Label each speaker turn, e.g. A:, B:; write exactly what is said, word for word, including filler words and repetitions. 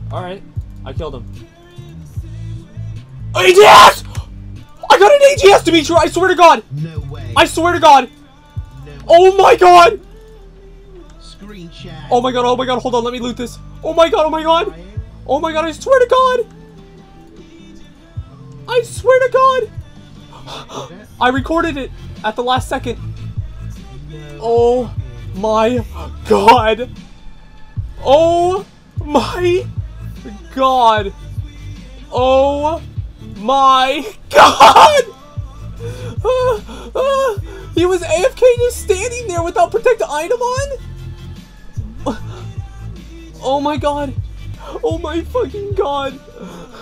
A: Alright. I killed him. A G S! I got an A G S, Dimitri! I swear to God!
B: No way.
A: I swear to God!
B: No way.
A: Oh my God!
B: Screenshot.
A: Oh my God, oh my God, hold on, let me loot this. Oh my God, oh my God! Oh my God, I swear to God! I swear to God! I recorded it at the last second. Oh my God! Oh my God! Oh my God! Uh, uh, he was A F K just standing there without protect item on? Oh my God! Oh my fucking God!